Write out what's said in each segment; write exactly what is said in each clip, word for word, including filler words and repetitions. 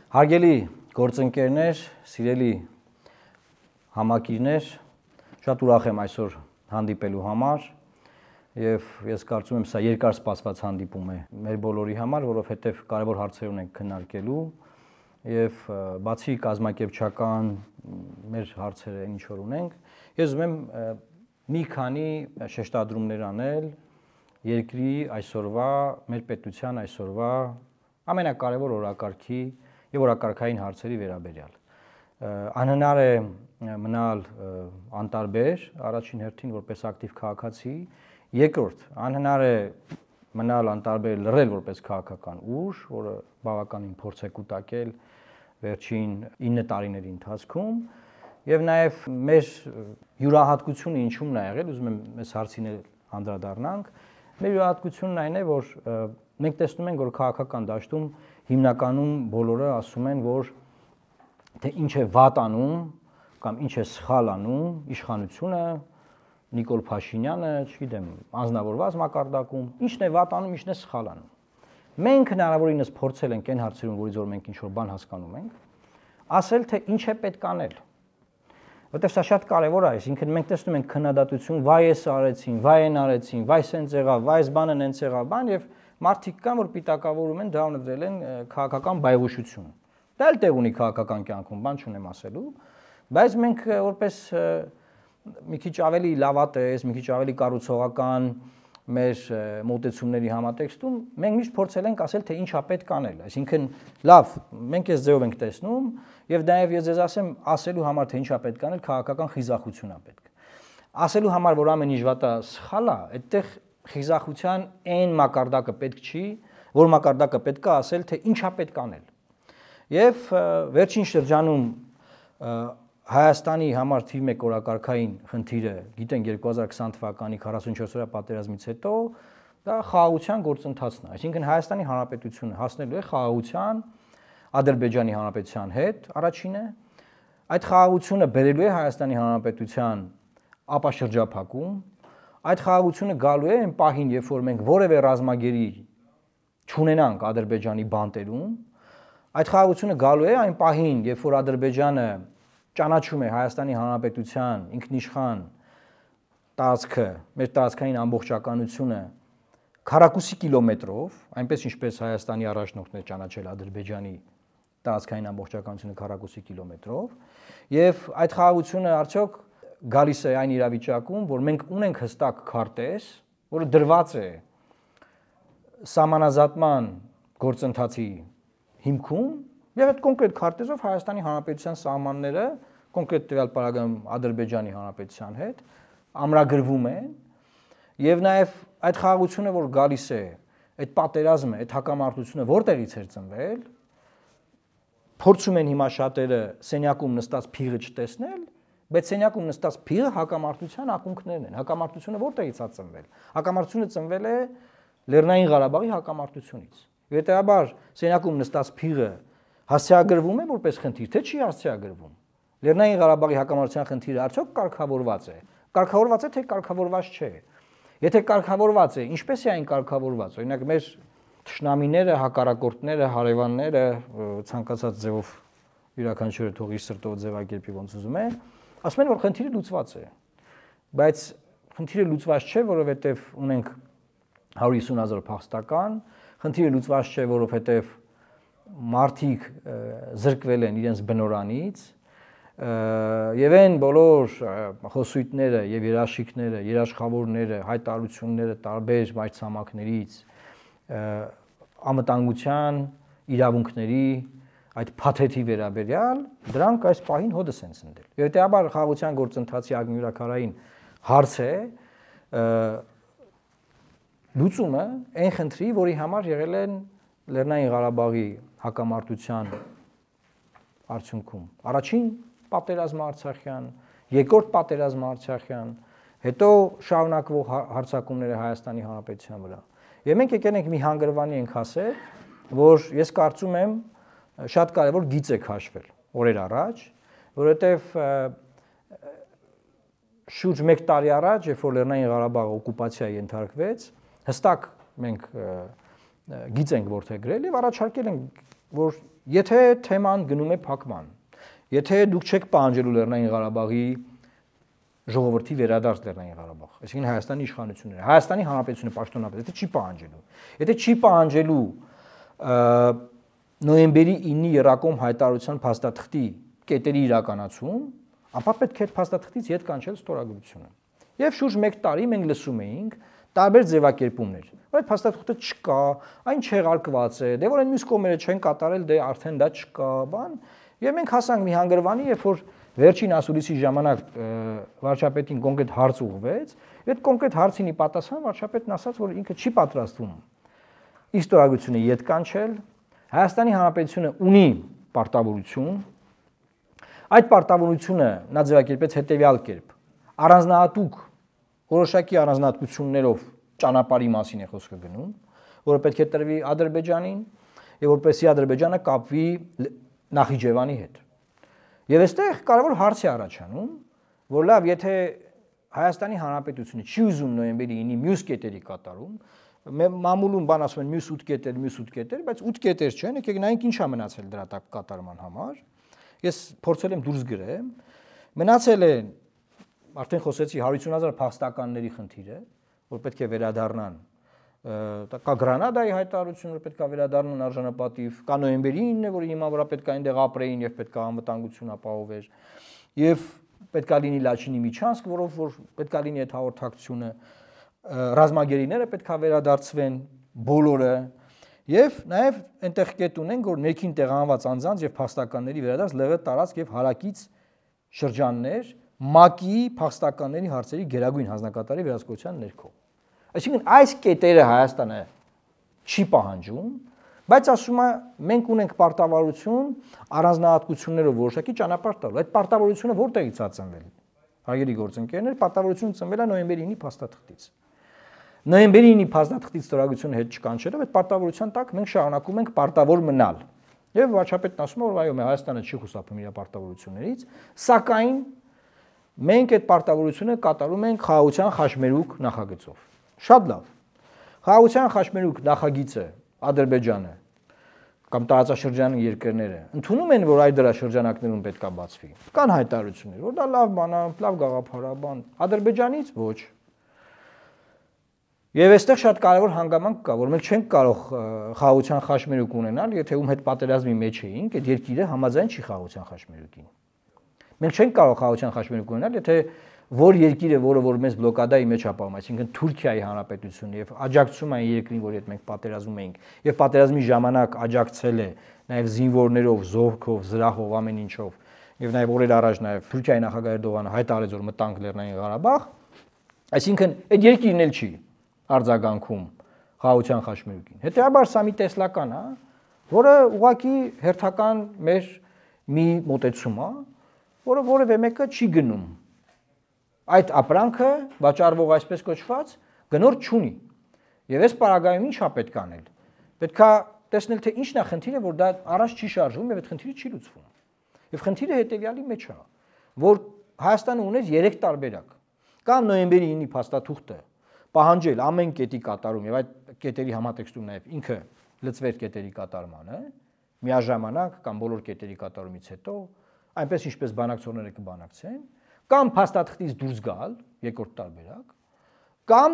Հարգելի գործընկերներ, սիրելի համակիրներ, շատ ուրախ եմ այսօր հանդիպելու համար եւ ես կարծում եմ սա երկար սպասված հանդիպում է մեր բոլորի համար, որովհետեւ կարեւոր հարցեր ունենք քննարկելու եւ բացի կազմակերպչական մեր հարցերը ինչ որ ունենք, ես ուզում եմ մի քանի շեշտադրումներ անել երկրի այսօրվա, մեր պետության այսօրվա ամենակարևոր օրակարգի եւ օրակարգային հարցերի վերաբերյալ։ Անհնար է մնալ անտարբեր, առաջին հերթին որպես ակտիվ քաղաքացի, երկրորդ անհնար է մնալ անտարբեր լռել որպես քաղաքական ուժ, որը բավականին փորձ է կուտակել վերջին ինը տարիների ընթացքում, եւ նաեւ մեր յուրահատկությունը ինչումն է եղել, ուզում եմ այս հարցին անդրադառնանք, մեր յուրահատկությունն այն է, որ մենք տեսնում ենք, որ քաղաքական դաշտում հիմնականում բոլորը ասում են, որ թե ինչ է վատ անում կամ ինչ է սխալ անում իշխանությունը, Նիկոլ Փաշինյանը, չգիտեմ, անձնավորված մակարդակում, ինչն է վատ անում, ինչն է սխալ անում։ Մենք հնարավորինս փորձել ենք այն հարցերում, որից որ մենք ինչ որ բան հասկանում ենք, ասել թե ինչ է պետք անել։ Որտեւ սա շատ կարեւոր է, այսինքն մենք տեսնում ենք քննադատություն, վայ էս արեցին, վայ են արեցին, վայ սենց եղավ, վայ այս բանը նենց եղավ, բան եւ մարդիկ կան, որ պիտակավորում են, դա ունեցել են քաղաքական բայղուշություն։ Դա էլ տեղ ունի քաղաքական կյանքում, բան չունեմ ասելու, բայց մենք որպես մի քիչ ավելի լավատես, մի քիչ ավելի կառուցողական մեր մոտեցումների համատեքստում մենք միշտ փորձել ենք ասել, թե ինչա պետք անել, այսինքն լավ, մենք այս ձևով ենք տեսնում եւ նաեւ ես ձեզ ասեմ, ասելու համար թե ինչա պետք անել, քաղաքական խիզախություն է պետք։ Ասելու համար, որ ամեն ինչ վատա սխալ է, այդտեղ խիզախության այն մակարդակը պետք չի, որ մակարդակը պետք է ասել, թե ինչա պետք անել։ Եվ վերջին շրջանում Հայաստանի համար թիվ մեկ օրակարգային խնդիրը, գիտենք երկու հազար քսան թվականի քառասունչորս օրյա պատերազմից հետո դա խաղաղության գործընթացն է, այսինքն Հայաստանի Հանրապետությունը հասնելու է խաղաղության Ադրբեջանի Հանրապետության հետ, առաջինը, այդ խաղաղությունը բերելու է Հայաստանի Հանրապետության ապաշրջափակում, այդ խաղաղությունը գալու է այն պահին, երբ որ մենք որևէ ռազմագերի չունենանք Ադրբեջանի բանտերում, այդ խաղաղությունը գալու է այն պահին, երբ որ Ադրբեջանը ճանաչում է Հայաստանի Հանրապետության ինքնիշխան տարածքը, մեր տարածքային ամբողջականությունը քառակուսի կիլոմետրով, այնպես ինչպես Հայաստանի առաջնորդն է ճանաչել Ադրբեջանի տարածքային ամբողջականությունը քառակուսի կիլոմետրով, եւ այդ խաղաղությունը արդյոք գալիս է այն իրավիճակում, որ մենք ունենք հստակ քարտեզ, որը դրված է սահմանազատման գործընթացի հիմքում, եւ այդ կոնկրետ քարտեզով Հայաստանի Հանրապետության սահմանները կոնկրետ տվյալ պարագայում Ադրբեջանի Հանրապետության հետ ամրագրվում են եւ նաեւ այդ խաղաղությունը, որ գալիս է, այդ պատերազմը, այդ հակամարտությունը որտեղից էր ծնվել, փորձում են հիմա շատերը սենյակում նստած փիղը չտեսնել, բայց սենյակում նստած փիղը հակամարտության ակունքներն են։ Հակամարտությունը որտեղից է ծնվել։ Հակամարտությունը ծնվել է Լեռնային Ղարաբաղի հակամարտությունից։ Հետեւաբար սենյակում նստած փիղը հասցեագրվում է որպես խնդիր, թե չի հասցեագրվում։ Լեռնային Ղարաբաղի հակամարտության խնդիրը արդյոք կարգավորված է։ Կարգավորված է, թե կարգավորված չէ։ Եթե կարգավորված է, ինչպես է այն կարգավորված։ Օրինակ մեր թշնամիները, հակառակորդները, հարևանները ցանկացած ձևով յուրաքանչյուրը թող իր սրտով ձևակերպի ոնց ուզում է, ասում են, որ խնդիրը լուծված է։ Բայց խնդիրը լուծված չէ, որովհետև ունենք հարյուր հիսուն հազար փախստական, խնդիրը լուծված չէ, որովհետև մարդիկ զրկվել են իրենց բնորանից եւ այն բոլոր խոսույթները եւ երաշխիքները, երաշխավորները, հայտարարությունները տարբեր մայրցամաքներից անվտանգության իրավունքների այդ փաթեթի վերաբերյալ դրանք այս պահին հոդս են ցնդել։ Եվ հետեւաբար խաղաղության գործընթացի ակնյուրաքարային հարց է լուծումը այն խնդրի, որի համար եղել են Լեռնային Ղարաբաղի հակամարտության արդյունքում առաջին պատերազմը Արցախյան, երկրորդ պատերազմը Արցախյան, հետո շարունակվող հարձակումները Հայաստանի Հանրապետության վրա։ Եվ մենք եկել ենք մի հանգրվանի ենք ասել, որ ես կարծում եմ շատ կարևոր գիծ է քաշվել օրեր առաջ, որովհետև շուրջ մեկ տարի առաջ, երբ որ Լեռնային Ղարաբաղը օկուպացիայի ենթարկվեց, հստակ մենք գիծ ենք որդեգրել եւ առաջարկել ենք, որ եթե թեման գնում է փակման, եթե դուք չեք պահանջելու Լեռնային Ղարաբաղի ժողովրդի վերադարձ Լեռնային Ղարաբաղ, այսինքն Հայաստանի իշխանությունները, Հայաստանի Հանրապետությունը պաշտոնապես, եթե չի պահանջելու, եթե չի պահանջելու նոյեմբերի ինի Եռակոմ հայտարարության փաստաթղթի կետերի իրականացում, ապա պետք է այդ փաստաթղթից ետ կանչել ստորագրությունը։ Եվ շուրջ մեկ տարի մենք լսում էինք տարբեր ձևակերպումներ, որ այդ փաստաթղթը չկա, այն չեղարկված է, դե որ այն մյուս կողմերը չեն կատարել, դե արդեն դա չկա, բան, եւ մենք հասանք մի հանգրվանի, երբ որ վերջին ասուլիսի ժամանակ վարչապետին կոնկրետ հարց ուղղվեց, այդ կոնկրետ հարցինի պատասխան վարչապետն ասաց, որ ինքը չի պատրաստվում իր ստորագրությունը ետ կանչել, Հայաստանի Հանրապետությունը ունի պարտավորություն, այդ պարտավորությունը նա ձևակերպեց հետեւյալ կերպ. առանձնահատուկ որոշակի առանձնահատկություններով ճանապարհի մասին է խոսքը գնում, որը պետք է տրվի Ադրբեջանին եւ որպեսզի Ադրբեջանը կապվի Նախիջևանի հետ։ Եվ այստեղ կարևոր հարց է առաջանում, որ լավ, եթե Հայաստանի Հանրապետությունը չի ուզում նոյեմբերի ինի մյուս կետերի կատարում, մամուլում բան ասում են մյուս ութ կետեր, մյուս ութ կետեր, բայց ութ կետեր չեն, եկեք նայենք ինչ է մնացել դրա տակ կատարման համար։ Ես փորձել եմ դուրս գրեմ, մնացել է արդեն խոսեցի հարյուր ութսուն հազար փախստականների խնդիրը, որ պետք է վերադառնան, կա Գրանադայի հայտարարություն, որ պետք է վերադառնան արժանապատիվ, կա նոյեմբերի ինը, որի հիմա վրա պետք է այնտեղ ապրեին եւ պետք է անվտանգություն ապահովեր, եւ պետք է լինի Լաչինի Միչանսկ, որով որ պետք է լինի այդ հաղորդակցությունը, ռազմագերիները պետք է վերադարձվեն բոլորը եւ նաեւ այնտեղ կետ ունենք, որ ներքին տեղանված անձանց եւ փախստականների վերադարձ ԼՂ տարածք եւ հարակից շրջաններ ՄԱԿ-ի փախստականների հարցերի գերագույն հանձնակատարի վերահսկողության ներքո։ Այսինքն այս կետերը Հայաստանը չի պահանջում, բայց ասում է մենք ունենք պարտավորություն առանձնահատկություններով որոշակի ճանապարհ տալ։ Այդ պարտավորությունը որտեղից է ծնվել։ Հարգելի գործընկերներ, պարտավորությունը ծնվել է նոյեմբերի ինի փաստաթղթից։ Նոյեմբերի ինի փաստաթղթից ստորագրությունը հետ չկանչելով այդ պարտավորության տակ մենք շարունակում ենք պարտավոր մնալ։ Եվ վարչապետն ասում է, որ այո, Հայաստանը չի խուսափում իր պարտավորություններից, սակայն մենք այդ պարտավորությունը կատարում ենք խաղաղության խաչմերուկ նախագծով։ Շատ լավ։ Խաղաղության խաչմերուկ նախագիծը Ադրբեջանը կամ տարածաշրջանի երկրները ընդունում են, որ այդ դրա շրջանակներում պետք է բացվի։ Կան հայտարարություններ, որ դա լավ բան է, լավ գաղափար է, բան։ Ադրբեջանից ոչ։ Եվ այստեղ շատ կարևոր հանգամանք կա, որ մենք չենք կարող խաղաղության խաչմերուկ ունենալ, եթե ում հետ պատերազմի մեջ էինք, այդ երկիրը համաձայն չի խաղաղության խաչմերուկին։ Մենք չենք կարող խաղաղության խաչմերուկ ունենալ, եթե որ երկիրը, որը որ մեզ բլոկադայի մեջ ապահովում, այսինքն Թուրքիայի Հանրապետությունը եւ աջակցում այն երկրին, որ հետ մենք պատերազմում էինք, եւ պատերազմի ժամանակ աջակցել է նաեւ զինվորներով, զորքով, զրահով, ամեն ինչով, եւ նաեւ օրեր առաջ նաեւ Թուրքիայի նախագահ Էրդողանը հայտարարեց, որ մտանք Լեռնային Ղարաբաղ, այսինքն այդ երկիրն էլ չի արձագանքում խաղաղության խաչմերուկին։ Հետեւաբար սա մի տեսլական է, որը ուղղակի հերթական մեր մի մոտեցում է, որը որևէ մեկը չի գնում։ Այդ ապրանքը վաճառվող այսպես կոչված գնորդ չունի։ Եվ այս պարագայում ի՞նչ է պետք անել։ Պետք է տեսնել, թե ինչն է խնդիրը, որ դա առաջ չի շարժվում եւ այդ խնդիրը չի լուծվում։ Եվ խնդիրը հետեւյալի մեջ է, որ Հայաստանը ուներ երեք տարբերակ։ Կամ նոյեմբերի ինի փաստաթուղթը պահանջել ամեն կետի կատարում եւ այդ կետերի համատեքստում նաեւ ինքը լծվեր կետերի կատարմանը, միաժամանակ կամ բոլոր կետերի կատարումից հետո, այնպես ինչպես բանակցողները կբանակցեն, կամ փաստաթղթից դուրս գալ, երկրորդ տարբերակ, կամ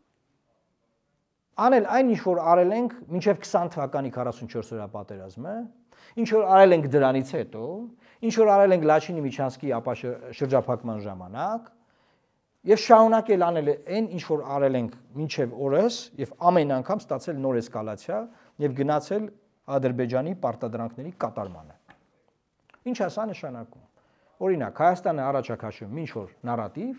անել այն ինչ որ արել ենք մինչև քսան թվականի քառասունչորս օրյա պատերազմը, ինչ որ արել ենք դրանից հետո, ինչ որ արել ենք Լաչինի Միչանսկի ապա շրջափակման ժամանակ, եւ շարունակել անել այն ինչ որ արել ենք մինչև օրս եւ ամեն անգամ ստացել նոր էսկալացիա եւ գնացել Ադրբեջանի պարտադրանքների կատարմանը։ Ինչ է սա նշանակում։ Օրինակ, Հայաստանը առաջ է քաշում ինչ որ նարատիվ,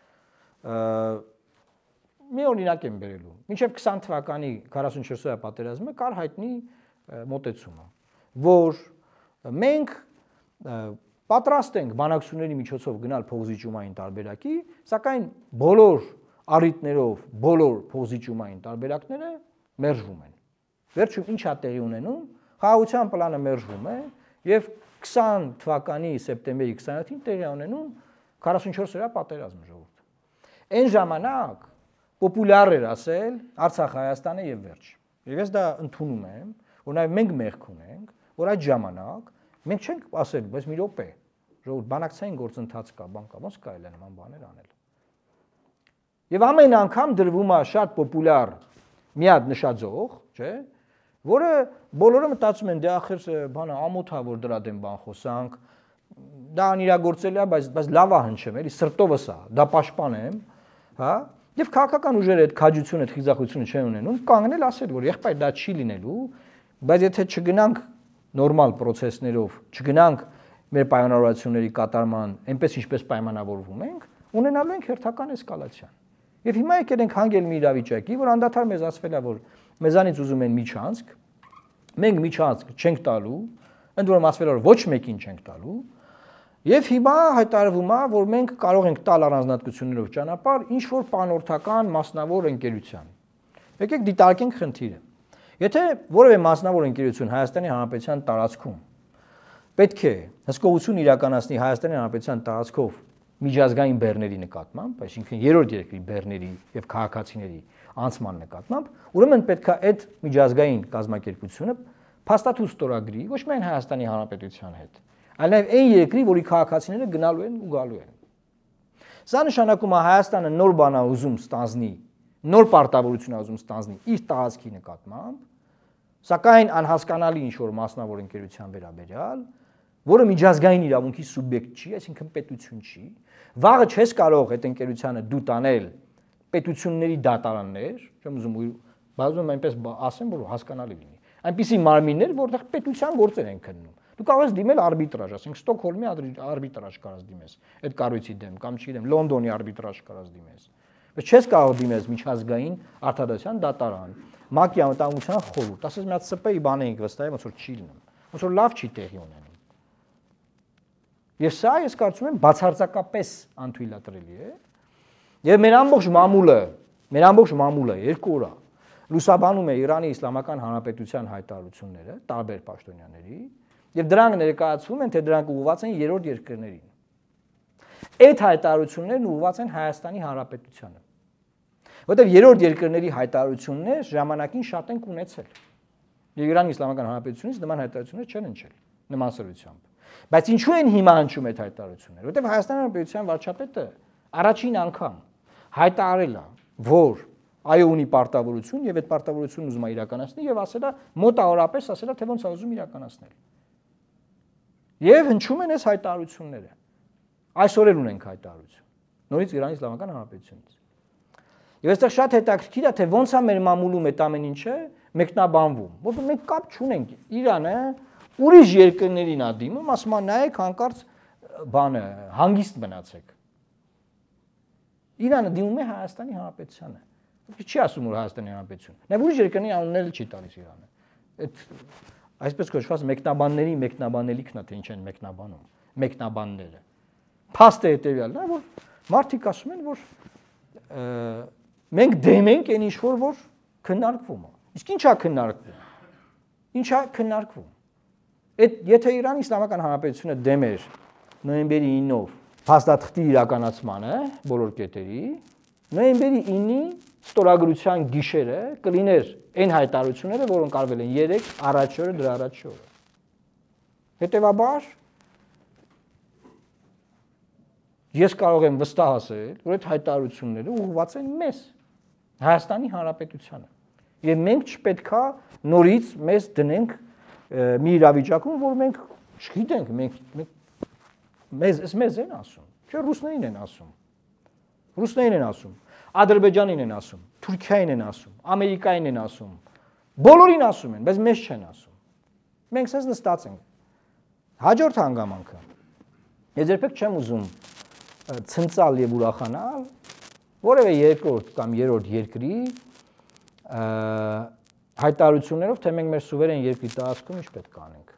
մի օրինակ եմ բերելու։ Մինչև քսան թվականի քառասունչորս օրյա պատերազմը կար հայտնի մոտեցումը, որ մենք պատրաստ ենք բանակցությունների միջոցով գնալ փոխզիջումային տարբերակի, սակայն բոլոր առիթներով բոլոր փոխզիջումային տարբերակները մերժվում են։ Վերջում ինչ է տեղի ունենում, խաղաղության պլանը մերժվում է եւ քսան թվականի սեպտեմբերի քսաներկուսին տեղի ունենում քառասունչորս օրյա պատերազմը ժողովուրդ։ Այն ժամանակ պոպուլյար էր ասել Արցախ Հայաստանը եւ վերջ։ Եվ ես դա ընդունում եմ, որ նաեւ մենք մեղք ունենք, որ այդ ժամանակ մենք չենք ասել, բայց մի րոպե, ժողովուրդ բանակցային գործընթաց կա, բան կա, ոնց կարելի է նման բաներ անել։ Եվ ամեն անգամ դրվում է շատ պոպուլյար մի հատ նշաձող, չէ՞, որը բոլորը մտածում են, դե ախր բանը ամոթ է, որ դրա դեմ բան խոսանք, դա անիրագործելի է, բայց բայց լավ է հնչեմ, էլի սրտովս է, դա պաշտպանեմ, հա։ Եվ քաղաքական ուժերը այդ քաջությունը, այդ խիզախությունը չեն ունենում, կանգնել ասել, որ եղբայր դա չի լինելու, բայց եթե չգնանք նորմալ process-ներով, չգնանք մեր պայմանավորվածությունների կատարման, այնպես ինչպես պայմանավորվում ենք, ունենալու ենք հերթական էսկալացիան։ Եվ հիմա եկել ենք հանգել մի իրավիճակի, որ անդադար մեզ ասվել է, որ մեզանից ուզում են միջանցք, մենք միջանցք չենք տալու, ընդ որում ասվել է, որ ոչ մեկին չենք տալու, եւ հիմա հայտարարվում է, որ մենք կարող ենք տալ առանձնատկություններով ճանապարհ ինչ որ պանօրթական մասնավոր ընկերության։ Եկեք դիտարկենք խնդիրը։ Եթե որևէ մասնավոր ընկերություն Հայաստանի Հանրապետության տարածքում պետք է հսկողություն իրականացնի Հայաստանի Հանրապետության տարածքով միջազգային բեռների նկատմամբ, այսինքն երրորդ երկրի բեռների եւ քաղաքացիների անցման նկատմամբ, ուրեմն պետք է այդ միջազգային կազմակերպությունը փաստաթուղթ ստորագրի ոչ միայն Հայաստանի Հանրապետության հետ, այլ նաեւ այն երկրի, որի քաղաքացիները գնալու են ու գալու են։ Սա նշանակում է Հայաստանը նոր բան է ուզում ստանձնի, նոր պարտավորություն է ուզում ստանձնի իր տարածքի նկատմամբ, սակայն անհասկանալի ինչ որ մասնավոր ընկերության վերաբերյալ, որը միջազգային իրավունքի սուբյեկտ չի, այսինքն պետություն չի, վաղը չես կարող այդ ընկերությանը դու տանել պետությունների դատարաններ, չեմ ուզում բազում այնպես ասեմ, որ հասկանալի լինի։ Այնպիսի մարմիններ, որտեղ պետության գործեր են քննում։ Դու կարող ես դիմել արբիտրաժ, ասենք Ստոկհոլմի արբիտրաժ կարաս դիմես, այդ կառույցի դեմ, կամ չգիտեմ, Լոնդոնի արբիտրաժ կարաս դիմես։ Բայց չես կարող դիմես միջազգային արդարադատության դատարան, ՄԱԿ-ի անվտանգության խորհուրդ, ասես մի հատ ՍՊ-ի բան էինք վստահել, ոնց որ չի լինում, ոնց որ լավ չի տեղի ունենում։ Եվ սա ես կարծում եմ բացարձակապես անթույլատրելի է։ Եվ մեր ամբողջ մամուլը, մեր ամբողջ մամուլը երկու օր լուսաբանում է Իրանի Իսլամական Հանրապետության հայտարարությունները տարբեր պաշտոնյաների, եւ դրանք ներկայացվում են, թե դրանք ուղղված են երրորդ երկրներին։ Այդ հայտարարություններն ուղղված են Հայաստանի Հանրապետությանը։ Որտեղ երրորդ երկրների հայտարարություններ ժամանակին շատ են ունեցել։ Իրանի Իսլամական Հանրապետությունից նման հայտարարություններ չեն հնչել նման սրությամբ։ Բայց ինչու են հիմա հնչում այդ հայտարարությունները? Որտեղ Հայաստանի Հանրապետության վարչապետը առաջին անգամ հայտարարել է, որ այո ունի պարտավորություն եւ այդ պարտավորությունն ուզում է իրականացնել եւ ասել է մոտավորապես ասել է թե ոնց է ուզում իրականացնել։ Եվ հնչում են այս հայտարարությունները։ Այսօր էլ ունենք հայտարարություն։ Նորից Իրանի Իսլամական Հանրապետությունից։ Եվ այստեղ շատ հետաքրքիր է, թե ոնց է մեր մամուլում այդ ամեն ինչը մեկնաբանվում, որովհետեւ մենք կապ չունենք Իրանը ուրիշ երկրներին ա դիմում, ասում է նայեք հանկարծ բանը հանգիստ մնացեք։ Իրանը դիմում է Հայաստանի Հանրապետությանը։ Չի ասում որ Հայաստանի Հանրապետություն։ Նաև ուրիշ երկրների անունները չի տալիս Իրանը։ Այդ այսպես կոչված մեկնաբանների մեկնաբանելիքն է, թե ինչ են մեկնաբանում, մեկնաբանները։ Փաստը հետեւյալն է, որ մարդիկ ասում են, որ մենք դեմ ենք այն ինչ որ որ քննարկվում է։ Իսկ ի՞նչ է քննարկվում։ Ինչ է քննարկվում։ Այդ եթե Իրանի Իսլամական Հանրապետությունը դեմ էր նոյեմբերի ինով փաստաթղթի իրականացմանը բոլոր կետերի, նոյեմբերի ինի ստորագրության գիշերը կլիներ այն հայտարարությունները, որոնք արվել են երեք առաջ օրը դրա առաջ օրը։ Հետևաբար ես կարող եմ վստահ ասել, որ այդ հայտարարությունները ուղղված են մեզ, Հայաստանի Հանրապետությանը։ Եվ մենք չպետքա նորից մեզ դնենք մի իրավիճակում, որ մենք չգիտենք, մենք մեզ մեզ են ասում, չէ՞ ռուսներին են ասում։ Ռուսներին են ասում, Ադրբեջանին են ասում, Թուրքիային են ասում, Ամերիկային են ասում, բոլորին ասում են, բայց մեզ չեն ասում։ Մենք sense նստած ենք։ Հաջորդ հանգամանքը։ Ես երբեք չեմ ուզում ցնցալ եւ ուրախանալ որևէ երկրորդ կամ երրորդ երկրի հայտարարություններով, թե մենք մեր սուվերեն երկրի տարածքում ինչ պետք է անենք։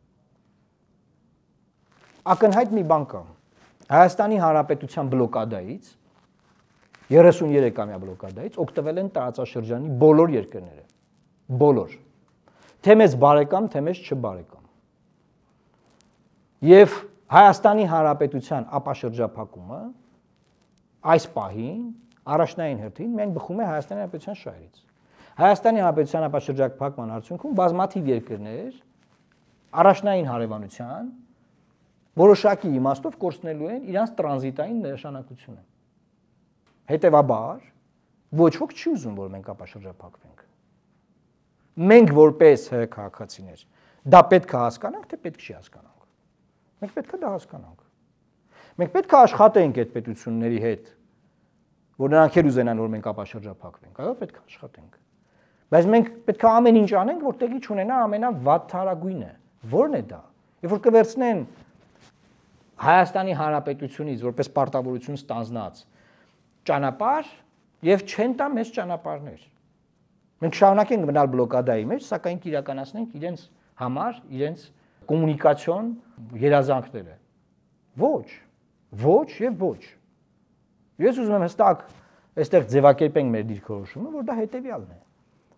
Ակնհայտ մի բան կա։ Հայաստանի Հանրապետության բլոկադայից երեսուներեք ամյա բլոկադայից օգտվել են տարածաշրջանի բոլոր երկրները։ Բոլոր։ Թե մեզ բարեկամ, թե մեզ չբարեկամ։ Եվ Հայաստանի Հանրապետության ապաշրջափակումը այս պահին առաջնային հերթին միայն բխում է Հայաստանի Հանրապետության շահերից։ Հայաստանի Հանրապետության ապաշրջափակման արդյունքում բազմաթիվ երկրներ առաջնային հարևանության որոշակի իմաստով կորցնելու են իրանց տրանզիտային նշանակությունը։ Հետևաբար ոչ ոք չի ուզում, որ մենք ապաշրջափակվենք։ Մենք որպես քաղաքացիներ դա պետք է հասկանանք, թե պետք չի հասկանանք։ Մենք պետք է դա հասկանանք։ Մենք պետք է աշխատենք այդ պետությունների հետ, որ նրանք էլ ուզենան, որ մենք ապաշրջափակվենք, այո, պետք է աշխատենք։ Բայց մենք պետք է ամեն ինչ անենք, որ տեղի չունենա ամենավատթարագույնը։ Ո՞րն է դա։ Երբ որ կվերցնեն Հայաստանի Հանրապետությունից որպես պարտավորություն ստանձնած ճանապարհ եւ չեն տա մեծ ճանապարհներ։ Մենք շարունակենք մնալ բլոկադայի մեջ, սակայն կիրականացնենք իրենց համար, իրենց կոմունիկացիոն երազանքները։ Ոչ, ոչ եւ ոչ։ Ես ուզում եմ հստակ այստեղ ձևակերպենք մեր դիրքորոշումը, որ դա հետեւյալն է։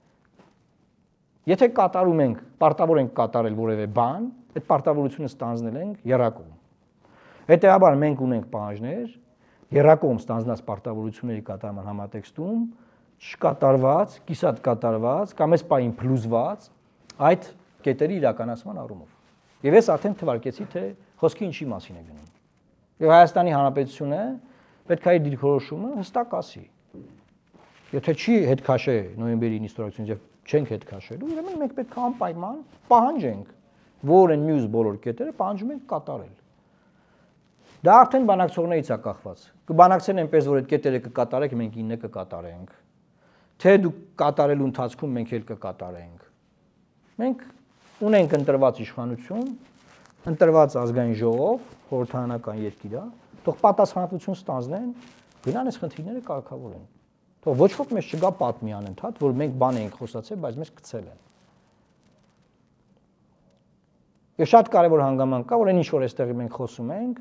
Եթե կատարում ենք, պարտավոր ենք կատարել որևէ բան, այդ պարտավորությունը ստանձնել ենք եռակողմ։ Հետևաբար մենք ունենք պահանջներ, եռակողմ ստանձնած պարտավորությունների կատարման համատեքստում չկատարված, կիսատ կատարված կամ այս պահին փլուզված այդ կետերի իրականացման առումով։ Եվ ես արդեն թվարկեցի, թե խոսքի ինչի մասին է գնում։ Եվ Հայաստանի Հանրապետությունը պետք է իր դիրքորոշումը հստակ ասի։ Եթե չի հետ քաշե նոյեմբերի նիստորակցությունից եւ չենք հետ քաշելու, ուրեմն մենք պետք է անպայման պահանջենք, որ այն մյուս բոլոր կետերը պահանջում ենք կատարել։ Դա արդեն բանակցողներից է կախված։ Կբանակցեն այնպես, որ այդ կետերը կկատարեք, մենք ինը կկատարենք։ Թե դու կատարելու ընթացքում մենք էլ կկատարենք։ Մենք ունենք ընտրված իշխանություն, ընտրված ազգային ժողով, խորհրդարանական երկիր է, թող պատասխանատվություն ստանձնեն, գնան այս խնդիրները կարգավորեն։ Թող ոչ ոք մեզ չգա պատմի անընդհատ, որ մենք բան ենք խոսացել, բայց մեզ գցել են։ Եվ շատ կարևոր հանգամանք կա, որ այն ինչ որ այստեղ մենք խոսում ենք,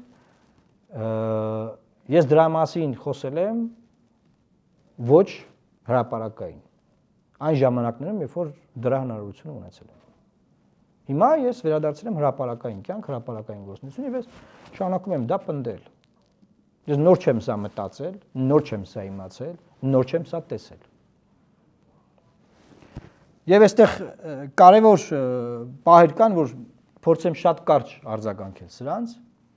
ես դրա մասին խոսել եմ ոչ հրապարակային։ Այն ժամանակներում, երբ որ դրա հնարավորությունը ունեցել եմ։ Հիմա ես վերադարձել եմ հրապարակային կյանք, հրապարակային գործունեություն եւ ես շարունակում եմ դա պնդել։ Ես նոր չեմ սա մտածել, նոր չեմ սա իմացել, նոր չեմ սա տեսել։ Եվ այստեղ կարևոր պահեր կան, որ փորձեմ շատ կարճ արձագանքել սրանց։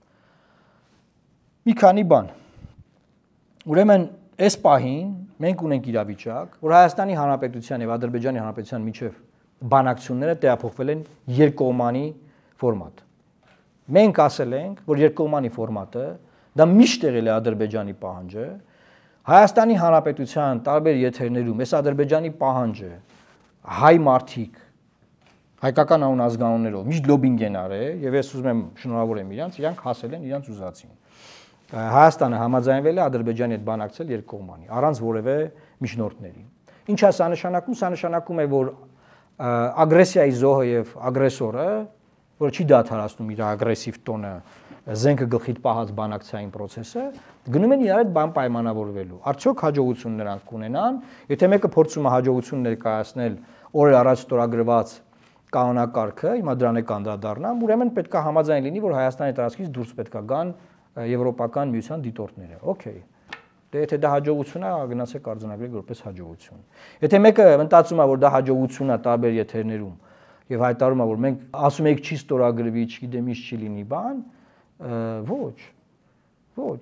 Մի քանի բան։ Ուրեմն այս պահին մենք ունենք իրավիճակ, որ Հայաստանի Հանրապետության եւ Ադրբեջանի Հանրապետության միջև բանակցությունները տեղափոխվել են երկկողմանի ֆորմատ։ Մենք ասել ենք, որ երկկողմանի ֆորմատը դա միշտ եղել է Ադրբեջանի պահանջը, Հայաստանի Հանրապետության տարբեր եթերներում այս Ադրբեջանի պահանջը հայ մարդիկ հայկական անուն ազգանուններով միշտ լոբինգ են արել եւ ես ուզում եմ շնորհավորեմ իրանց, իրանք հասել են իրանց ուզածին։ Հայաստանը համաձայնվել է Ադրբեջանի հետ բանակցել երկկողմանի, առանց որևէ միջնորդների։ Ինչ է սա նշանակում, սա նշանակում է, որ ագրեսիայի զոհը եւ ագրեսորը, որ չի դադարեցնում իր ագրեսիվ տոնը, զենքը գլխիդ պահած բանակցային process-ը, գնում են իրար հետ բան պայմանավորվելու։ Արդյոք հաջողություն նրանք կունենան, եթե մեկը փորձում է հաջողություն ներկայացնել օրեր առաջ ստորագրված կանոնակարգը, հիմա դրան է կանդրադառնամ, ուրեմն պետք է համաձայն լինի, որ Հայաստանի տարածքից դուրս պետք է գան եվրոպական միության դիտորդները։ Okay։ Դե եթե դա հաջողություն է, գնացեք արձանագրեք որպես հաջողություն։ Եթե մեկը մտածում է, որ դա հաջողություն է տարբեր եթերներում եւ հայտարարում է, որ մենք ասում ենք չի ստորագրվի, չգիտեմ ինչ չի լինի բան, ոչ։ Ոչ։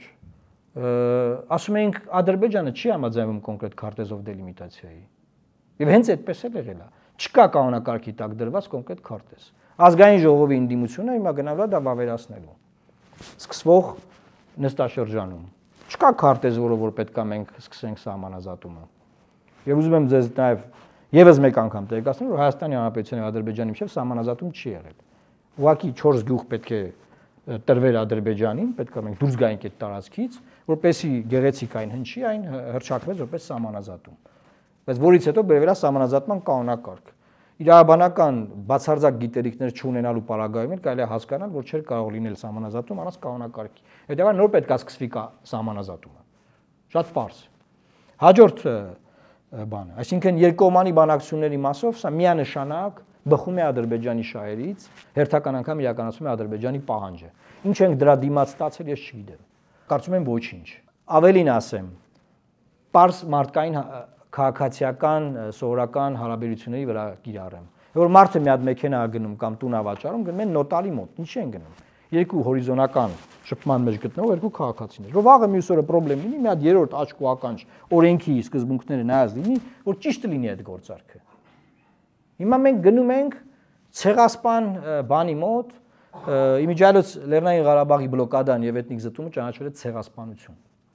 Ասում ենք Ադրբեջանը չի համաձայնվում կոնկրետ քարտեզով դելիմիտացիայի։ Եվ հենց այդպես էլ եղել է։ Չկա կանոնակարգի տակ դրված կոնկրետ քարտեզ։ Ազգային ժողովի ընդդիմությունը հիմա գնալու է դա վավերացնելու։ Սկսվող նստաշրջանում չկա քարտեզ, որով որ պետք է մենք սկսենք սահմանազատումը։ Եվ ուզում եմ ձեզ նաև եւս մեկ անգամ տեղեկացնել, որ Հայաստանի Հանրապետության եւ Ադրբեջանի միջեւ սահմանազատում չի եղել։ Ուղղակի չորս գյուղ պետք է տրվեր Ադրբեջանին, պետք է մենք դուրս գայինք այդ տարածքից, որպեսզի գեղեցիկ այն հնչի, այն հրճակվեց որպես սահմանազատում։ Բայց որից հետո բերվել է սահմանազատման կանոնակարգ։ Իրավաբանական բացարձակ գիտելիքներ չունենալու պարագայում էլ կարելի է հասկանալ, որ չէր կարող լինել սահմանազատում առանց կանոնակարգի։ Հետևաբար նոր պետք է սկսվի սահմանազատումը։ Շատ պարզ։ Հաջորդ բանը, այսինքն երկկողմանի բանակցությունների մասով սա միանշանակ բխում է Ադրբեջանի շահերից, հերթական անգամ իրականացում է Ադրբեջանի պահանջը։ Ինչ ենք դրա դիմաց ստացել, ես չգիտեմ։ Կարծում եմ ոչինչ։ Ավելին ասեմ, պարզ մարդկային քաղաքացիական սովորական հարաբերությունների վրա կիրառեմ։ Որ մարդը մի հատ մեքենա է գնում կամ տուն է վաճառում, գնում են նոտարի մոտ, ինչ են գնում։ Երկու հորիզոնական շփման մեջ գտնող երկու քաղաքացիներ։ Որ վաղը մյուս օրը խնդրեմ լինի, մի հատ երրորդ աչք ու ականջ օրենքի սկզբունքները նայած լինի, որ ճիշտ լինի այդ գործարքը։ Հիմա մենք գնում ենք ցեղասպան բանի մոտ, իմիջիայլոց Լեռնային Ղարաբաղի բլոկադան եւ էթնիկ զտումը ճանաչվել է ցեղասպանություն։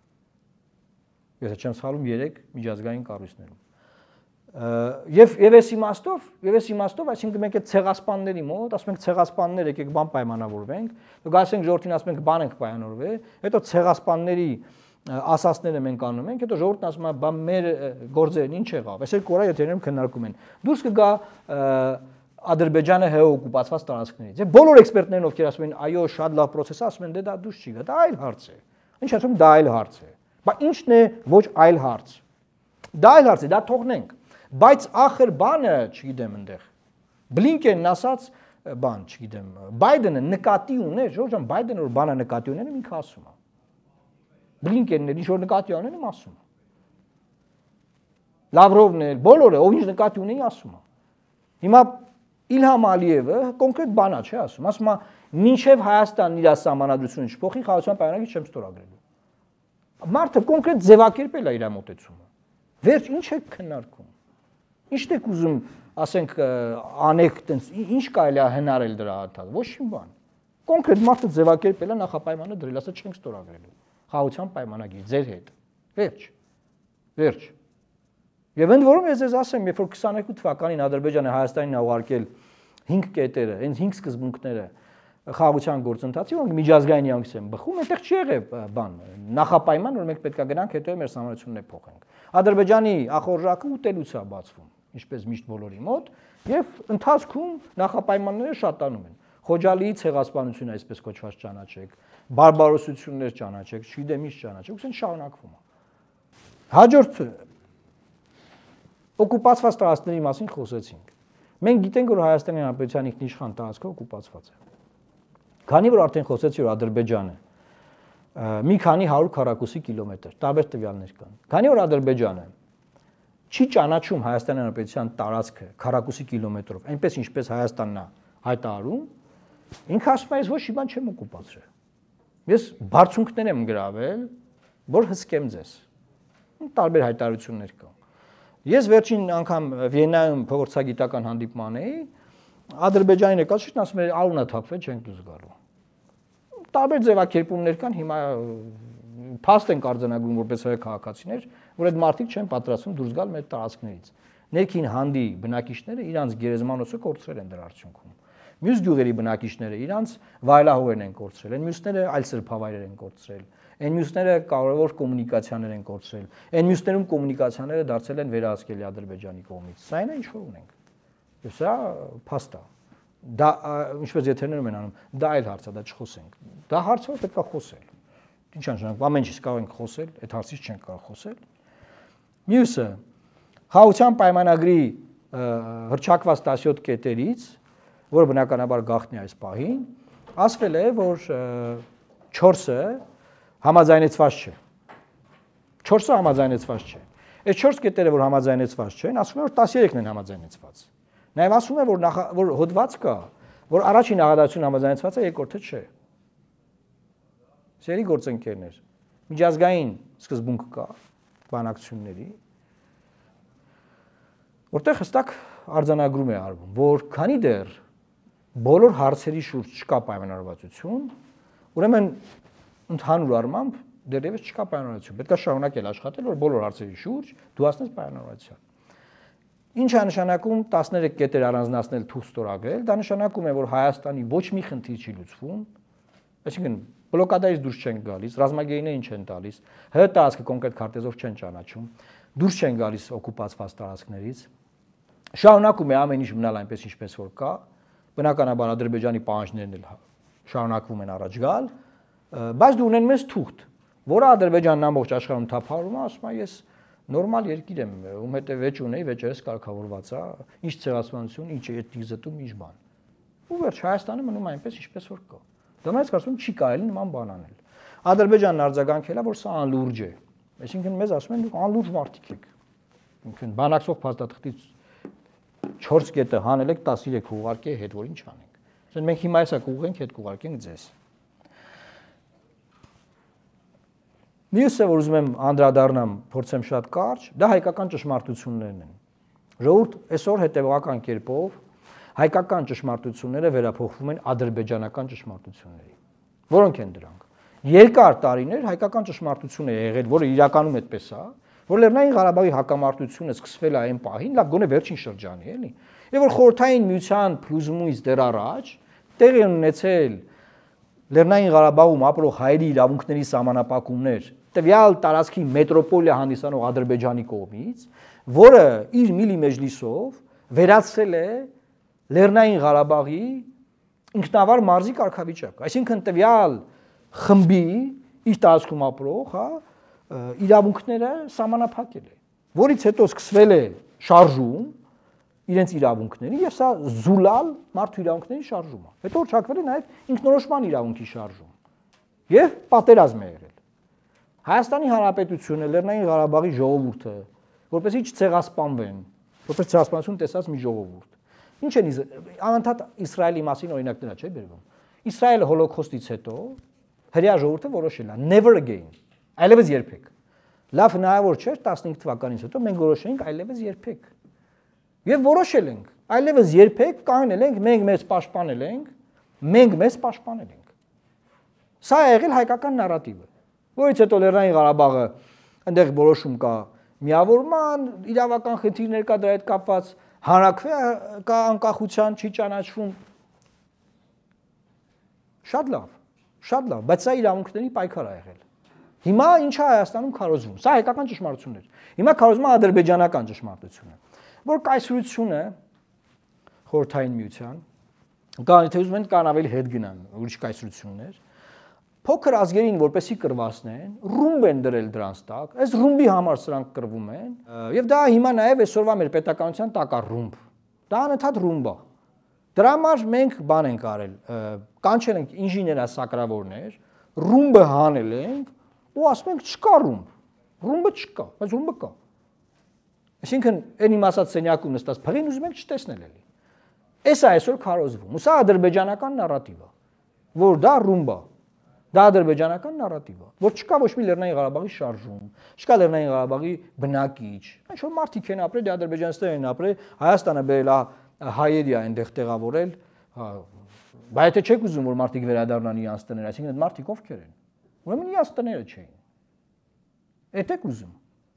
Ես չեմ սխալվում երեք միջազգային կառույցներում։ Եվ եւ այս իմաստով, եւ այս իմաստով, այսինքն մենք այդ ցեղասպանների մոտ, ասում ենք ցեղասպաններ եկեք բան պայմանավորվենք, գալիս ենք ժողովրդին ասում ենք բան ենք պայմանավորվել, հետո ցեղասպանների ասասները մենք անում ենք, հետո ժողովուրդն ասում է, բա մեր գործերն ինչ եղավ։ Այս երկու օր եթերներում քննարկում են։ Դուրս կգա Ադրբեջանը հե օկուպացված տարածքներից։ Եվ բոլոր էքսպերտներն ովքեր ասում են, այո, շատ լավ process է, ասում են, դե դա դուրս չի գա, դա այլ հարց է։ Ինչ ասում, դա այլ հարց է։ Բա ինչն է ոչ այլ հարց։ Դա այլ հարց է, դա թողնենք։ Բայց ախր բանը, չգիտեմ այնտեղ։ Բլինկենն ասած բան, չգիտեմ, Բայդենը նկատի ուներ, Ժորժ ջան, Բայդենը որ բանը նկատի ունեն, ինքը ասում է։ Բլինկենն էլ ինչ որ նկատի ունեն, իմ ասում է։ Լավրովն էլ, բոլորը, ով ինչ նկատի ունեն, ասում է։ Հիմա Իլհամ Ալիևը կոնկրետ բանա չէ ասում, ասում է, մինչև Հայաստանն իր սահմանադրությունը չփոխի, խաղաղության պայմանագիր չեմ ստորագրելու։ Մարդը կոնկրետ ձևակերպել է իր մոտեցումը։ Վերջ ինչ է քննարկում։ Ինչն եք ուզում, ասենք, անեք տենց, ինչ կարելի է հնարել դրա հատած, ոչ մի բան։ Կոնկրետ մարդը ձևակերպել է նախապայմանը դրել, ասա չենք ստորագրելու։ Խաղաղության պայմանագիր ձեր հետ։ Վերջ։ Վերջ։ Եվ ընդ որում ես ձեզ ասեմ, երբ որ քսաներկու թվականին Ադրբեջանը Հայաստանին ուղարկել հինգ կետերը, հենց հինգ սկզբունքները խաղաղության գործընթացի, որոնք միջազգային իրավունքից են բխում, այնտեղ չի եղել բան, նախապայման, որ մենք պետք է գնանք, հետո մեր սահմանությունները փոխենք։ Ադրբեջանի ախորժակը ուտելուց է բացվում, ինչպես միշտ բոլորի մոտ, եւ ընթացքում նախապայմանները շատանում են։ Խոջալիի ցեղասպանությունը այսպես կոչված ճանաչեք, բարբարոսություններ ճանաչեք, չգիտեմ ինչ ճանաչեք, ուսեն շարունակվում է։ Հաջորդ օկուպացված տարածքների մասին խոսեցինք։ Մենք գիտենք, որ Հայաստանի Հանրապետության ինքնիշխան տարածքը օկուպացված է։ Քանի որ արդեն խոսեցի, որ Ադրբեջանը մի քանի հարյուր քառակուսի կիլոմետր, տարբեր տվյալներ կան։ Քանի որ Ադրբեջանը չի ճանաչում Հայաստանի Հանրապետության տարածքը քառակուսի կիլոմետրով, այնպես ինչպես Հայաստանն է հայտարարում, ինքը ասում է, ես ոչ մի բան չեմ օկուպացրել։ Ես բարձունքներ եմ գրավել, որ հսկեմ ձեզ։ Տարբեր հայտարարություններ կան։ Ես վերջին անգամ Վիեննայում փորձագիտական հանդիպման էի, Ադրբեջանի ներկայացուցիչն ասում էր արունա թափվել չենք դուրս գալու։ Տարբեր ձևակերպումներ կան, հիմա փաստ են արձանագրում որպես հայ քաղաքացիներ, որ այդ մարդիկ չեն պատրաստվում դուրս գալ մեր տարածքներից։ Ներքին հանդի բնակիչները իրանց գերեզմանոցը կորցրել են դրա արդյունքում։ Մյուս գյուղերի բնակիչները իրանց վայելահողերն են կորցրել, այն մյուսները այլ սրբավայրեր են կորցրել։ Այն մյուսները կարևոր կոմունիկացիաներ են կորցրել։ Այն մյուսներում կոմունիկացիաները դարձել են վերահսկելի Ադրբեջանի կողմից։ Սա այն է, ինչ որ ունենք։ Եվ սա փաստ է։ Դա ինչպես եթերներում են անում, դա այլ հարց է, դա չխոսենք։ Դա հարց է, պետք է խոսել։ Ինչ անշանակ, ամեն ինչից կարող ենք խոսել, այդ հարցից չենք կարող խոսել։ Մյուսը խաղաղության պայմանագրի հռչակված տասյոթ կետերից, որը բնականաբար գաղտնի այս պահին, ասվել է, որ չորսը համաձայնեցված չէ։ չորսը համաձայնեցված չէ։ Այս չորս կետերը, որ համաձայնեցված չեն, ասում են, որ տասներեքն են համաձայնեցված։ Նաև ասում է, որ նախ որ հոդված կա, որ առաջին աղադացություն համաձայնեցված է, երկրորդը չէ։ Սերի գործընկերներ, միջազգային սկզբունք կա բանակցությունների, որտեղ հստակ արձանագրում է արվում, որ քանի դեռ բոլոր հարցերի շուրջ չկա պայմանավորվածություն, ուրեմն ընդհանուր առմամբ դեռևս չկա պայմանավորվածություն։ Պետք է շարունակել աշխատել, որ բոլոր հարցերի շուրջ դու հասնես պայմանավորվածության։ Ինչ է նշանակում տասներեք կետեր առանձնացնել թուղթ ստորագրել, դա նշանակում է, որ Հայաստանի ոչ մի խնդիր չի լուծվում, այսինքն բլոկադայից դուրս չեն գալիս, ռազմագերիներին չեն տալիս, ՀՀ տարածքը կոնկրետ քարտեզով չեն ճանաչում, դուրս չեն գալիս օկուպացված տարածքներից, շարունակում է ամեն ինչ մնալ այնպես ինչպես որ կա, բնականաբար Ադրբեջանի պահանջներն էլ շարունակվում են առաջ գալ, բայց դու ունեն մեծ թուղթ, որը Ադրբեջանն ամբողջ աշխարհում թափահարում է, ասում է ես նորմալ երկիր եմ, ում հետ վեճ ունեի, վեճերս կարգավորված է, ինչ ցեղասպանություն, ինչ էթնիկ զտում, ինչ բան։ Ու վերջ Հայաստանը մնում է այնպես ինչպես որ կա։ Դրանից կարծում չի կարելի նման բան անել։ Ադրբեջանն արձագանքել է, որ սա անլուրջ է։ Այսինքն մեզ ասում են դուք անլուրջ մարդիկ եք։ Ինքն բանակցող փաստաթղթից չորս կետը հանել եք տասներեք ուղարկի հետ, որ ինչ անենք։ Ասեն մենք հիմա էսա կուղենք, հետ կուղարկենք ձեզ։ Մյուսը, որ ուզում եմ անդրադառնամ, փորձեմ շատ կարճ, դա հայկական ճշմարտություններն են։ Ժողովուրդ այսօր հետևական կերպով հայկական ճշմարտությունները վերափոխվում են ադրբեջանական ճշմարտությունների։ Որոնք են դրանք։ Երկար տարիներ հայկական ճշմարտություն է եղել, որը իրականում այդպես է, որ Լեռնային Ղարաբաղի հակամարտությունը սկսվել է այն պահին, լավ գոնե վերջին շրջանի, էլի։ Եվ որ Խորհրդային Միության փլուզումից դեռ առաջ տեղի են ունեցել Լեռնային Ղարաբաղում ապրող հայերի իրավունքների սահմանափակումներ տվյալ տարածքի մետրոպոլիա հանդիսանող Ադրբեջանի կողմից, որը իր միլի մեջլիսով վերացրել է Լեռնային Ղարաբաղի ինքնավար մարզի կարգավիճակ, այսինքն տվյալ խմբի իր տարածքում ապրող, հա, իրավունքները սահմանափակել է, որից հետո սկսվել է շարժում իրենց իրավունքների եւ սա զուլալ մարդու իրավունքների շարժումը։ Հետո հռչակվել է նաեւ ինքնորոշման իրավունքի շարժում եւ պատերազմ է եղել։ Հայաստանի Հանրապետությունը, Լեռնային Ղարաբաղի ժողովուրդը, որպեսզի չցեղասպանվեն, որպես ցեղասպանություն տեսած մի ժողովուրդ։ Ինչ են անընդհատ Իսրայելի մասին օրինակներ չէ բերվում։ Իսրայելը հոլոկոստից հետո հրեա ժողովուրդը որոշել է never again, այլևս երբեք։ Լավ հնարավոր չէր տասնհինգ թվականից հետո մենք որոշենք այլևս երբեք։ Եվ որոշել ենք, այլևս երբեք կանգնել ենք, մենք մեզ պաշտպանել ենք, մենք մեզ պաշտպանել ենք։ Սա է եղել հայկական նարատիվը, որից հետո Լեռնային Ղարաբաղը այնտեղ որոշում կա միավորման, իրավական խնդիրներ կա դրա հետ կապված, հանրաքվե կա անկախության, չի ճանաչվում։ Շատ լավ, շատ լավ, բայց սա իրավունքների պայքար է եղել։ Հիմա ինչ է Հայաստանում քարոզվում։ Սա հայկական ճշմարտություն էր։ Հիմա քարոզվում է ադրբեջանական ճշմարտությունը, որ կայսրությունը Խորհրդային Միության, կան թե ուզում են կան ավելի հետ գնան ուրիշ կայսրություններ, փոքր ազգերին որպեսի կրվասնեն, ռումբ են դրել դրանց տակ, այս ռումբի համար սրանք կրվում են, եւ դա հիմա նաեւ այսօրվա մեր պետականության տակ է ռումբ։ Դա անընդհատ ռումբ է։ Դրա համար մենք բան ենք արել, կանչել ենք ինժեներասակրավորներ, ռումբը հանել ենք ու ասում ենք չկա ռումբ, ռումբը չկա, բայց ռումբը կա։ Այսինքն այն իմ ասած սենյակում նստած փղին ուզում ենք չտեսնել էլի։ Էս է այսօր քարոզվում։ Ու սա ադրբեջանական նարատիվ է, որ դա ռումբ է։ Դա ադրբեջանական նարատիվ է, որ չկա ոչ մի Լեռնային Ղարաբաղի շարժում, չկա Լեռնային Ղարաբաղի բնակիչ։ Ինչ որ մարդիկ են ապրել, դե ադրբեջանցիներ են ապրել, Հայաստանը բերել է հայերի այնտեղ տեղավորել, բայց եթե չեք ուզում որ մարդիկ վերադառնան իրանց տներ, այսինքն այդ մարդիկ ովքեր են։ Ուրեմն իրանց տները չէին։ Էդ եք ուզում։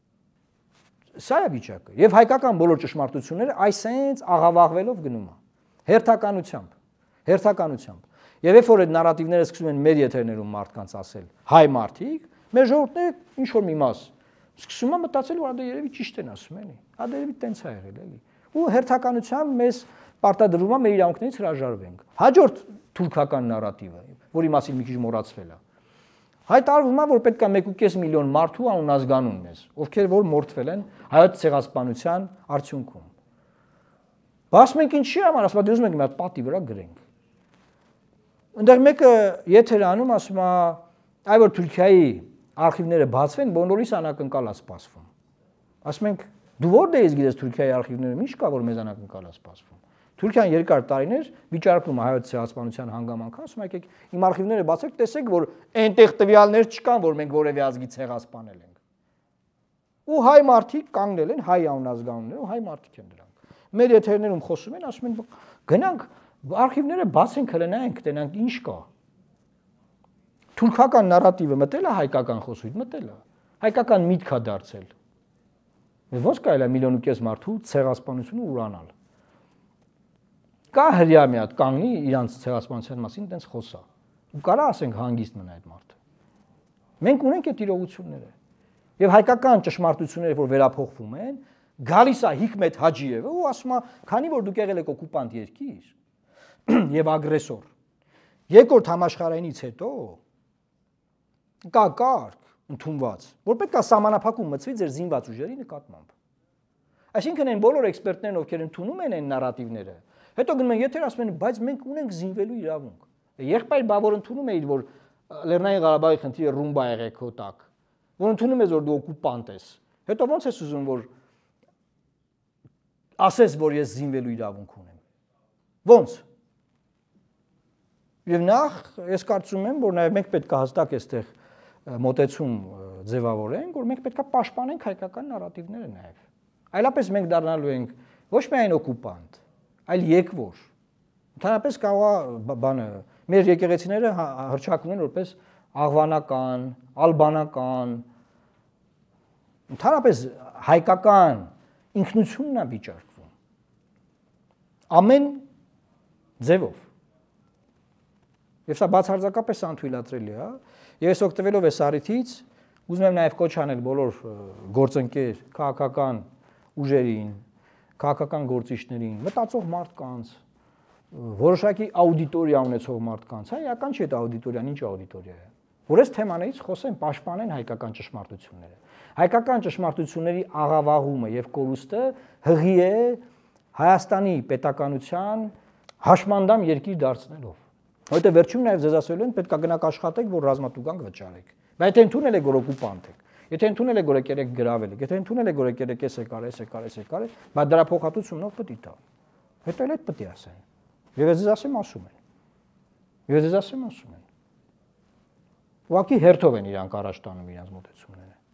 Սա է վիճակը։ Եվ հայկական բոլոր ճշմարտությունները այսենց աղավաղվելով գնում է։ Հերթականությամբ, հերթականությամբ։ Եվ երբ որ այդ նարատիվները սկսում են մեր եթերներում մարդկանց ասել, հայ մարդիկ, մեր ժողովուրդները ինչ որ մի մաս սկսում է մտածել, որ դա երևի ճիշտ են ասում, էլի։ Դա երևի տենց է եղել, էլի։ Ու հերթականությամբ մեզ պարտադրվում է մեր իրավունքներից հրաժարվենք։ Հաջորդ թուրքական նարատիվը, որի մասին մի քիչ մոռացվել է, հայտարարվում է, որ պետք է մեկ կես միլիոն մարդու անունազգանուն մեզ, ովքեր որ մորթվել են հայոց ցեղասպանության արդյունքում։ Բայց մենք ինչի համար ասում ենք, ուզում ենք մի հատ պատի վրա գրենք։ Այնտեղ մեկը եթեր անում ասում է, այ որ Թուրքիայի արխիվները բացվեն, բոլորիս անակնկալ է սպասվում։ Ասում ենք, դու որտե ես գիտես Թուրքիայի արխիվները, ինչ կա որ մեզ անակնկալ է սպասվում։ Թուրքիան երկար տարիներ վիճարկում է հայոց ցեղասպանության հանգամանքը, ասում եք, իմ արխիվները բացեք, տեսեք, որ այնտեղ տվյալներ չկան, որ մենք որևէ ազգի ցեղասպանել ենք։ Ու հայ մարդիկ կանգնել են, հայ անունազգանուններ ու հայ մարդիկ են դրանք։ Մեր եթերներում խոսում են, ասում են, գնանք արխիվները բացենք, հələ նայենք, տենանք ինչ կա։ Թուրքական նարատիվը մտել է հայկական խոսույթ, մտել է։ Հայկական միտք է դարձել։ Ոնց կարելի է միլիոն ու կես մարդու ցեղասպանությունը ուրանալ։ Կա հրյա մի հատ կանգնի իրանց ցեղասպանության մասին տենց խոսա։ Ու կարա ասենք հանգիստ մնա այդ մարդը։ Մենք ունենք այդ իրողությունները։ Եվ հայկական ճշմարտությունները, որ վերափոխվում են, գալիս է Հիկմետ Հաջիևը ու ասում է, քանի որ դուք եղել եք օկուպանտ երկիր եւ ագրեսոր, երկրորդ համաշխարհայինից հետո կա կարգ ընդունված, որ պետք է սահմանափակում մտցվի ձեր զինված ուժերի նկատմամբ։ Այսինքն այն բոլոր էքսպերտներն, ովքեր ընդունում են այն նարատիվները, հետո գնում են եթեր ասում են, բայց մենք ունենք զինվելու իրավունք։ Եղբայր բա որ ընդունում էիր, որ Լեռնային Ղարաբաղի խնդիրը ռումբ է եղել քո տակ, որ ընդունում ես, որ դու օկուպանտ ես, հետո ո՞նց ես ուզում, որ ասես, որ ես զինվելու իրավունք ունեմ։ Ոնց։ Եվ նախ ես կարծում եմ, որ նաև մենք պետք է հստակ այստեղ մոտեցում ձևավորենք, որ մենք պետք է պաշտպանենք հայկական նարատիվները նաև։ Այլապես մենք դառնալու ենք ոչ միայն օկուպանտ, այլ եկվոր։ Ընդհանրապես կարող է բանը մեր եկեղեցիները հռչակ ունեն որպես աղվանական, ալբանական, ընդհանրապես հայկական ինքնությունն է վիճարկվում։ Ամեն ձևով։ Եվ սա բացարձակապես անթույլատրելի է, եւ ես օգտվելով այս առիթից ուզում եմ նաև կոչ անել բոլոր գործընկեր, քաղաքական ուժերին, քաղաքական գործիչներին, մտածող մարդկանց, որոշակի աուդիտորիա ունեցող մարդկանց, հա, իրական չի այդ աուդիտորիան, ինչ աուդիտորիա է, որ այս թեմաներից խոսեն, պաշտպանեն հայկական ճշմարտությունները։ Հայկական ճշմարտությունների աղավաղումը եւ կորուստը հղի է Հայաստանի պետականության հաշմանդամ երկիր դարձնելով։ Որտեղ վերջում նաև ձեզ ասելու են պետք է գնաք աշխատեք, որ ռազմատուգանք վճարեք։ Բայց եթե ընդունել եք որ օկուպանտ եք, եթե ընդունել եք որ եկեք գրավել եք, եթե ընդունել եք որ եկեք էս եկար, էս եկար, էս եկար, բայց դրա փոխհատուցումն ով պետք է տա։ Հետո էլ այդ պետք է ասեն։ Եվ ես ձեզ ասեմ ասում են։ Եվ ես ձեզ ասեմ ասում են։ Ուղղակի հերթով են իրանք առաջ տանում իրենց մոտեցումները։